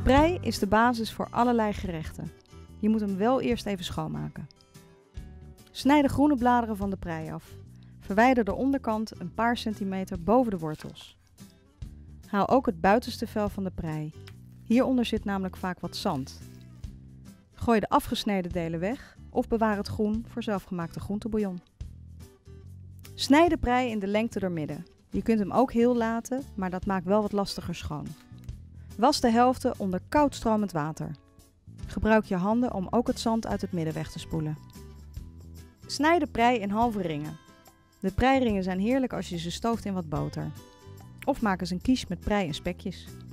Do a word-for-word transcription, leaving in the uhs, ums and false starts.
Prei is de basis voor allerlei gerechten. Je moet hem wel eerst even schoonmaken. Snij de groene bladeren van de prei af. Verwijder de onderkant een paar centimeter boven de wortels. Haal ook het buitenste vel van de prei. Hieronder zit namelijk vaak wat zand. Gooi de afgesneden delen weg of bewaar het groen voor zelfgemaakte groentebouillon. Snij de prei in de lengte door midden. Je kunt hem ook heel laten, maar dat maakt wel wat lastiger schoon. Was de helften onder koud stromend water. Gebruik je handen om ook het zand uit het midden weg te spoelen. Snij de prei in halve ringen. De preiringen zijn heerlijk als je ze stooft in wat boter. Of maak eens een quiche met prei en spekjes.